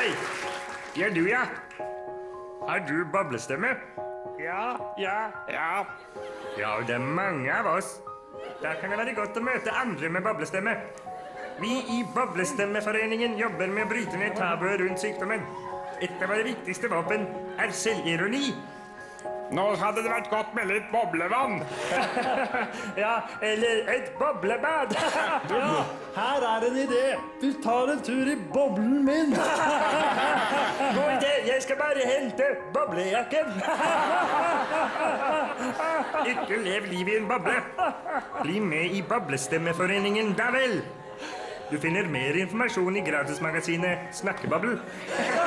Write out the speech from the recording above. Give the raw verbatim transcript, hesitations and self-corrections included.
Hei! Ja, du, ja. Har du boblestemme? Ja, ja, ja. Ja, det er mange av oss. Da kan det være godt å møte andre med boblestemme. Vi i Boblestemmeforeningen jobber med å bryte ned tabuet rundt sykdommen. Et av våre viktigste våpen er selvironi. Nå hadde det vært godt med litt boblevann. Ja, eller et boblebad. Ja, her er en idé. Du tar en tur i boblen min. God idé, jeg skal bare hente boblejakken. Ikke lev livet i en boble. Bli med i Boblestemmeforeningen, da vel. Du finner mer informasjon i gratismagasinet Snakkeboble.